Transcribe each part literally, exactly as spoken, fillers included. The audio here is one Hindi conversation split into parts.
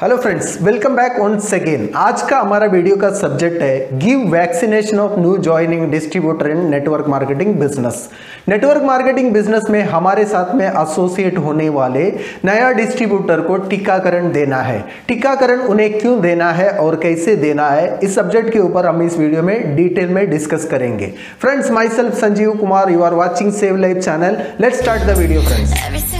Hello friends, welcome back once again. आज का हमारा वीडियो का सब्जेक्ट है give vaccination of new joining distributor in network marketing business. Network marketing business में हमारे साथ में एसोसिएट होने वाले नया डिस्ट्रीब्यूटर को टीकाकरण देना है। टीकाकरण उन्हें क्यों देना है और कैसे देना है, इस सब्जेक्ट के ऊपर हम इस वीडियो में डिटेल में डिस्कस करेंगे। Friends, myself Sanjeev Kumar, you are watching save life channel. Let's start the video friends.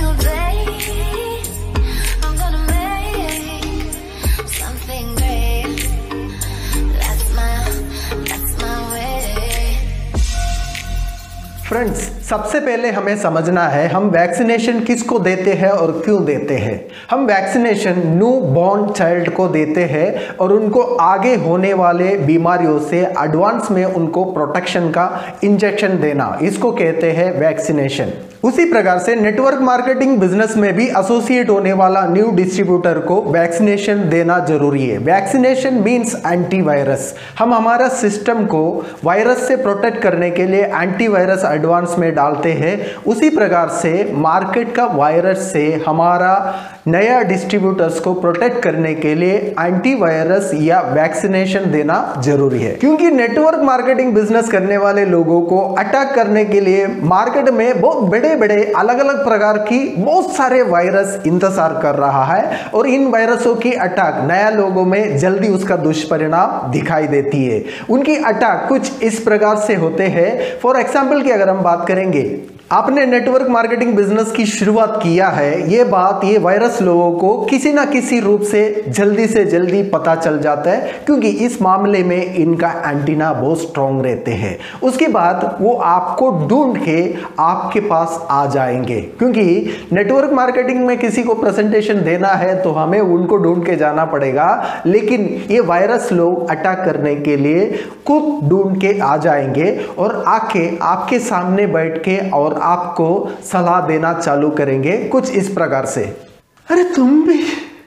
Friends, सबसे पहले हमें समझना है हम वैक्सीनेशन किसको देते हैं और क्यों देते हैं। हम वैक्सीनेशन न्यू बॉर्न चाइल्ड को देते हैं और उनको आगे होने वाले बीमारियों से एडवांस में उनको प्रोटेक्शन का इंजेक्शन देना, इसको कहते हैं वैक्सीनेशन। उसी प्रकार से नेटवर्क मार्केटिंग बिजनेस में भी एसोसिएट होने वाला न्यू डिस्ट्रीब्यूटर को वैक्सीनेशन देना जरूरी है। Vaccination means antivirus. हम हमारा सिस्टम को वायरस से प्रोटेक्ट करने के लिए एंटीवायरस एडवांस में डालते हैं। उसी प्रकार से मार्केट का वायरस से हमारा नया डिस्ट्रीब्यूटर्स को प्रोटेक्ट करने के लिए एंटीवायरस या वैक्सीनेशन देना जरूरी है, क्योंकि नेटवर्क मार्केटिंग बिजनेस करने वाले लोगों को अटैक करने के लिए मार्केट में बहुत बड़े बड़े अलग अलग प्रकार की बहुत सारे वायरस इंतजार कर रहा है और इन वायरसों की अटैक नया लोगों में जल्दी उसका दुष्परिणाम दिखाई देती है। उनकी अटैक कुछ इस प्रकार से होते हैं। फॉर एग्जाम्पल की अगर हम बात करेंगे, आपने नेटवर्क मार्केटिंग बिजनेस की शुरुआत किया है, ये बात ये वायरस लोगों को किसी ना किसी रूप से जल्दी से जल्दी पता चल जाता है, क्योंकि इस मामले में इनका एंटीना बहुत स्ट्रॉन्ग रहते हैं। उसके बाद वो आपको ढूंढ के आपके पास आ जाएंगे, क्योंकि नेटवर्क मार्केटिंग में किसी को प्रेजेंटेशन देना है तो हमें उनको ढूंढ के जाना पड़ेगा, लेकिन ये वायरस लोग अटैक करने के लिए खुद ढूंढ के आ जाएंगे और आके आपके सामने बैठ के और आपको सलाह देना चालू करेंगे कुछ इस प्रकार से। अरे तुम भी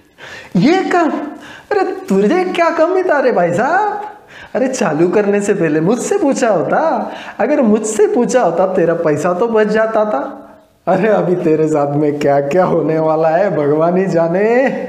ये काम, अरे तुझे क्या कमी था रे भाई साहब, अरे चालू करने से पहले मुझसे पूछा होता, अगर मुझसे पूछा होता तेरा पैसा तो बच जाता था। अरे अभी तेरे साथ में क्या क्या होने वाला है भगवान ही जाने।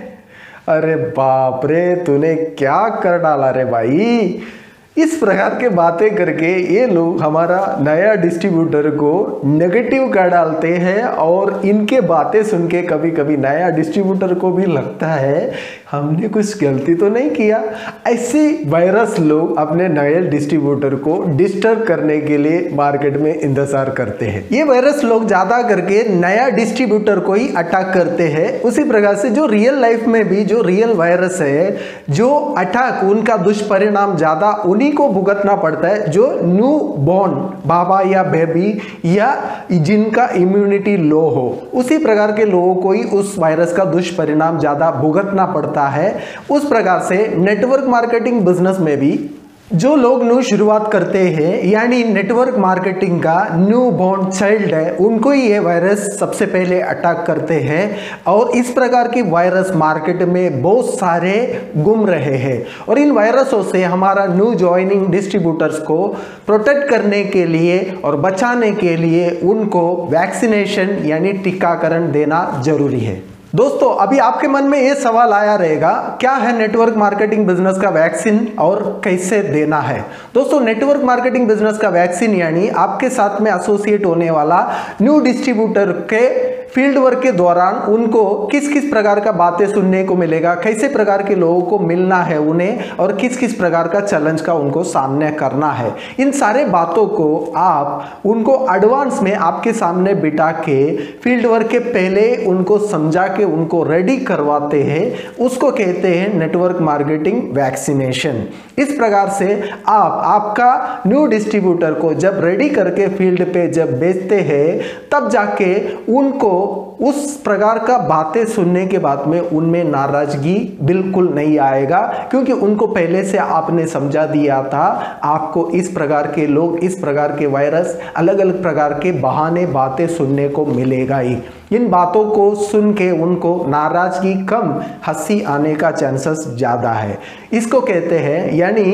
अरे बाप रे, तूने क्या कर डाला रे भाई। इस प्रकार के बातें करके ये लोग हमारा नया डिस्ट्रीब्यूटर को नेगेटिव कर डालते हैं और इनके बातें सुन के कभी कभी नया डिस्ट्रीब्यूटर को भी लगता है हमने कुछ गलती तो नहीं किया। ऐसे वायरस लोग अपने नए डिस्ट्रीब्यूटर को डिस्टर्ब करने के लिए मार्केट में इंतजार करते हैं। ये वायरस लोग ज्यादा करके नया डिस्ट्रीब्यूटर को ही अटैक करते हैं। उसी प्रकार से जो रियल लाइफ में भी जो रियल वायरस है, जो अटैक उनका दुष्परिणाम ज्यादा उन्हीं को भुगतना पड़ता है, जो न्यू बॉर्न बाबा या बेबी या जिनका इम्यूनिटी लो हो, उसी प्रकार के लोगों को ही उस वायरस का दुष्परिणाम ज्यादा भुगतना पड़ता है। उस प्रकार से नेटवर्क मार्केटिंग बिजनेस में भी जो लोग न्यू शुरुआत करते हैं, यानी नेटवर्क मार्केटिंग का न्यू बॉर्न चाइल्ड है, उनको ही ये वायरस सबसे पहले अटैक करते हैं और इस प्रकार की वायरस मार्केट में बहुत सारे घूम रहे हैं। और इन वायरसों से हमारा न्यू ज्वाइनिंग डिस्ट्रीब्यूटर्स को प्रोटेक्ट करने के लिए और बचाने के लिए उनको वैक्सीनेशन यानी टीकाकरण देना जरूरी है। दोस्तों, अभी आपके मन में ये सवाल आया रहेगा, क्या है नेटवर्क मार्केटिंग बिजनेस का वैक्सीन और कैसे देना है। दोस्तों, नेटवर्क मार्केटिंग बिजनेस का वैक्सीन यानी आपके साथ में एसोसिएट होने वाला न्यू डिस्ट्रीब्यूटर के फील्ड वर्क के दौरान उनको किस किस प्रकार का बातें सुनने को मिलेगा, कैसे प्रकार के लोगों को मिलना है उन्हें और किस किस प्रकार का चैलेंज का उनको सामने करना है, इन सारे बातों को आप उनको एडवांस में आपके सामने बिठा के फील्ड वर्क के पहले उनको समझा के उनको रेडी करवाते हैं। उसको कहते हैं नेटवर्क मार्केटिंग वैक्सीनेशन। इस प्रकार से आप आपका न्यू डिस्ट्रीब्यूटर को जब रेडी करके फील्ड पे जब बेचते हैं, तब जाके उनको उस प्रकार का बातें सुनने के बाद में उनमें नाराजगी बिल्कुल नहीं आएगा, क्योंकि उनको पहले से आपने समझा दिया था आपको इस प्रकार के लोग, इस प्रकार के वायरस, अलग अलग प्रकार के बहाने बातें सुनने को मिलेगा ही। इन बातों को सुन के उनको नाराजगी कम, हंसी आने का चांसेस ज़्यादा है। इसको कहते हैं, यानी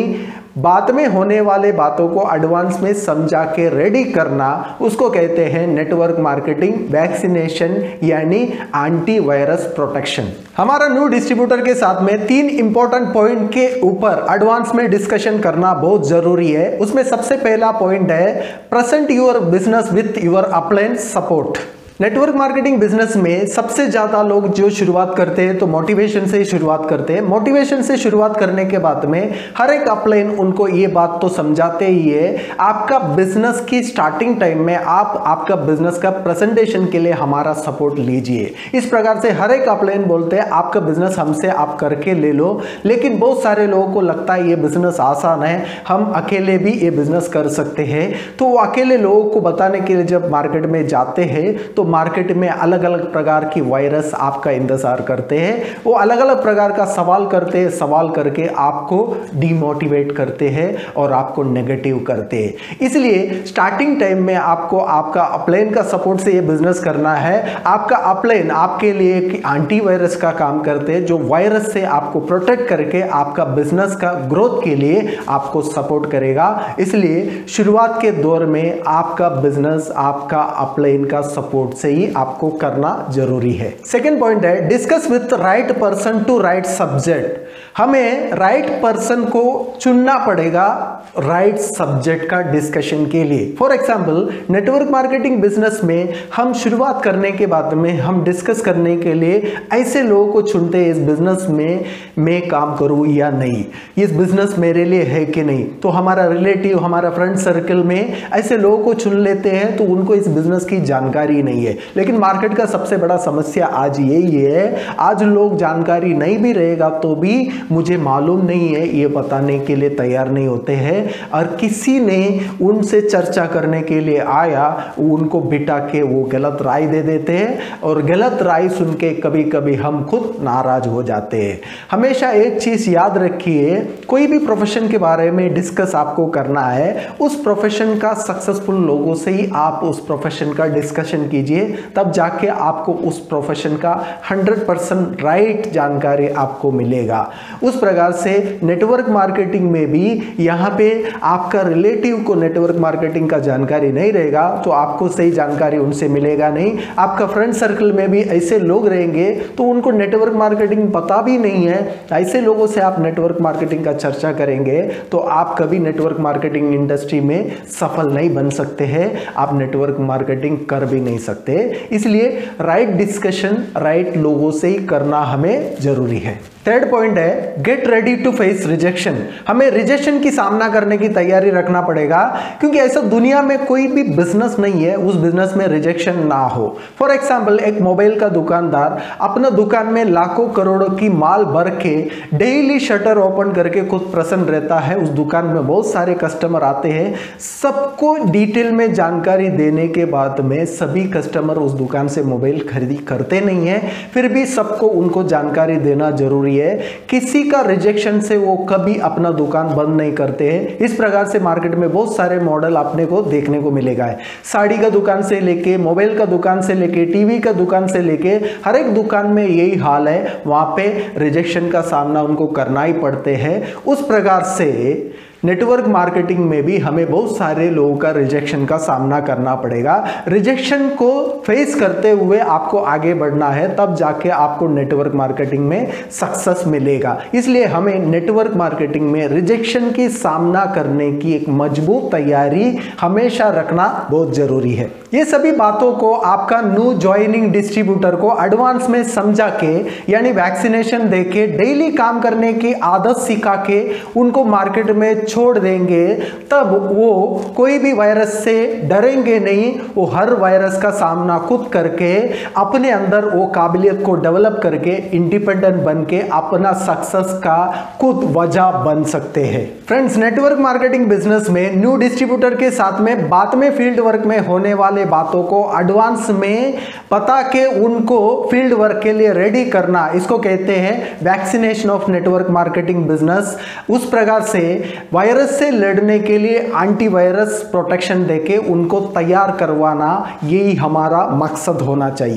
बाद में होने वाले बातों को एडवांस में समझा के रेडी करना, उसको कहते हैं नेटवर्क मार्केटिंग वैक्सीनेशन यानी एंटीवायरस प्रोटेक्शन। हमारा न्यू डिस्ट्रीब्यूटर के साथ में तीन इंपॉर्टेंट पॉइंट के ऊपर एडवांस में डिस्कशन करना बहुत जरूरी है। उसमें सबसे पहला पॉइंट है present your business with your upline support. Network marketing business में सबसे ज़्यादा लोग जो शुरुआत करते हैं तो मोटिवेशन से ही शुरुआत करते हैं। मोटिवेशन से शुरुआत करने के बाद में हर एक अपलाइन उनको ये बात तो समझाते ही है, आपका बिजनेस की स्टार्टिंग टाइम में आप आपका बिजनेस का प्रेजेंटेशन के लिए हमारा सपोर्ट लीजिए। इस प्रकार से हर एक अपलाइन बोलते हैं आपका बिजनेस हमसे आप करके ले लो। लेकिन बहुत सारे लोगों को लगता है ये बिजनेस आसान है, हम अकेले भी ये बिजनेस कर सकते हैं। तो वो अकेले लोगों को बताने के लिए जब मार्केट में जाते हैं तो मार्केट में अलग अलग प्रकार की वायरस आपका इंतजार करते हैं। वो अलग अलग प्रकार का सवाल करते हैं, सवाल करके आपको डिमोटिवेट करते हैं और आपको नेगेटिव करते हैं। इसलिए स्टार्टिंग टाइम में आपको आपका अपलाइन का सपोर्ट से ये बिजनेस करना है। आपका अपलाइन आपके लिए एक एंटीवायरस का काम करते हैं, जो वायरस से आपको प्रोटेक्ट करके आपका बिजनेस का ग्रोथ के लिए आपको सपोर्ट करेगा। इसलिए शुरुआत के दौर में आपका बिजनेस आपका अपलाइन का सपोर्ट से ही आपको करना जरूरी है। सेकेंड पॉइंट है discuss with right person to right subject. हमें राइट पर्सन को चुनना पड़ेगा राइट सब्जेक्ट का डिस्कशन के लिए। For example network marketing business में हम शुरुआत करने के बाद में हम डिस्कस करने के लिए ऐसे लोगों को चुनते हैं, इस बिजनेस में मैं काम करूं या नहीं, इस बिजनेस मेरे लिए है कि नहीं। तो हमारा रिलेटिव, हमारा फ्रेंड सर्कल में ऐसे लोगों को चुन लेते हैं तो उनको इस बिजनेस की जानकारी नहीं है। लेकिन मार्केट का सबसे बड़ा समस्या आज यही है, आज लोग जानकारी नहीं भी रहेगा तो भी मुझे मालूम नहीं है ये बताने के लिए तैयार नहीं होते हैं। और किसी ने उनसे चर्चा करने के लिए आया, उनको बिठा के वो गलत राय दे देते हैं और गलत राय सुन के कभी कभी हम खुद नाराज हो जाते हैं। हमेशा एक चीज याद रखिए, कोई भी प्रोफेशन के बारे में डिस्कस आपको करना है, उस प्रोफेशन का सक्सेसफुल लोगों से ही आप उस प्रोफेशन का डिस्कशन कीजिए, तब जाके आपको उस प्रोफेशन का हंड्रेड परसेंट राइट जानकारी आपको मिलेगा। उस प्रकार से नेटवर्क मार्केटिंग में भी यहाँ पे आपका रिलेटिव को नेटवर्क मार्केटिंग का जानकारी नहीं रहेगा तो आपको सही जानकारी उनसे मिलेगा नहीं। आपका फ्रेंड सर्कल में भी ऐसे लोग रहेंगे तो उनको नेटवर्क मार्केटिंग पता भी नहीं है, ऐसे लोगों से आप नेटवर्क मार्केटिंग का चर्चा करेंगे तो आप कभी नेटवर्क मार्केटिंग इंडस्ट्री में सफल नहीं बन सकते हैं, आप नेटवर्क मार्केटिंग कर भी नहीं सकते। इसलिए राइट डिस्कशन राइट लोगों से ही करना हमें जरूरी है। थर्ड पॉइंट है get ready to face rejection. हमें रिजेक्शन की सामना करने की तैयारी रखना पड़ेगा, क्योंकि ऐसा दुनिया में कोई भी बिजनेस नहीं है उस बिजनेस में रिजेक्शन ना हो। फॉर एग्जांपल एक मोबाइल का दुकानदार अपना दुकान में लाखों करोड़ों की माल भर के डेली शटर ओपन करके खुद प्रसन्न रहता है। उस दुकान में बहुत सारे कस्टमर आते हैं, सबको डिटेल में जानकारी देने के बाद में सभी कस्टमर उस दुकान से मोबाइल खरीदी करते नहीं है, फिर भी सबको उनको जानकारी देना जरूरी है। किसी का रिजेक्शन से वो कभी अपना दुकान बंद नहीं करते हैं। इस प्रकार से मार्केट में बहुत सारे मॉडल आपने को देखने को मिलेगा है। साड़ी का दुकान से लेके, मोबाइल का दुकान से लेके, टीवी का दुकान से लेके, हर एक दुकान में यही हाल है, वहां पे रिजेक्शन का सामना उनको करना ही पड़ते हैं। उस प्रकार से नेटवर्क मार्केटिंग में भी हमें बहुत सारे लोगों का रिजेक्शन का सामना करना पड़ेगा। रिजेक्शन को फेस करते हुए आपको आगे बढ़ना है, तब जाके आपको नेटवर्क मार्केटिंग में सक्सेस मिलेगा। इसलिए हमें नेटवर्क मार्केटिंग में रिजेक्शन की सामना करने की एक मजबूत तैयारी हमेशा रखना बहुत जरूरी है। ये सभी बातों को आपका न्यू ज्वाइनिंग डिस्ट्रीब्यूटर को एडवांस में समझा के, यानी वैक्सीनेशन देके, डेली काम करने की आदत सिखा के उनको मार्केट में छोड़ देंगे, तब वो कोई भी वायरस से डरेंगे नहीं। वो हर वायरस का सामना खुद करके अपने अंदर वो काबिलियत को डेवलप करके इंडिपेंडेंट बन के अपना सक्सेस का खुद वजह बन सकते हैं। फ्रेंड्स, नेटवर्क मार्केटिंग बिजनेस में न्यू डिस्ट्रीब्यूटर के साथ में बाद में फील्ड वर्क में होने वाले बातों को एडवांस में पता के उनको फील्ड वर्क के लिए रेडी करना, इसको कहते हैं vaccination of network marketing business. उस प्रकार से वायरस से लड़ने के लिए एंटीवायरस प्रोटेक्शन देके उनको तैयार करवाना, यही हमारा मकसद होना चाहिए।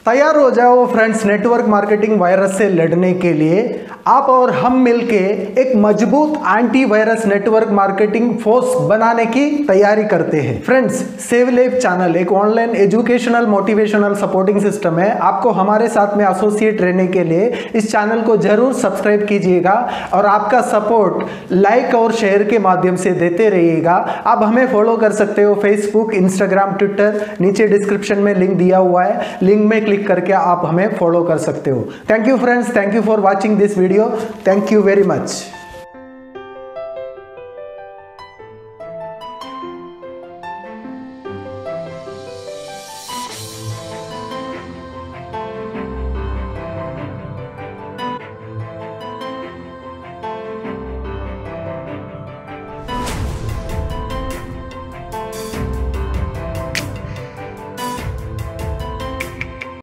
तैयार हो जाओ फ्रेंड्स नेटवर्क मार्केटिंग वायरस से लड़ने के लिए। आप और हम मिलके एक मजबूत एंटीवायरस नेटवर्क मार्केटिंग फोर्स बनाने की तैयारी करते हैं। फ्रेंड्स, सेवलेब चैनल एक online educational motivational supporting system है। आपको हमारे साथ में एसोसिएट रहने के लिए इस चैनल को जरूर सब्सक्राइब कीजिएगा और आपका सपोर्ट लाइक और शेयर के माध्यम से देते रहिएगा। आप हमें फॉलो कर सकते हो फेसबुक, इंस्टाग्राम, ट्विटर, नीचे डिस्क्रिप्शन में लिंक दिया हुआ है, लिंक में क्लिक करके आप हमें फॉलो कर सकते हो। Thank you friends, thank you for watching this video, thank you very much.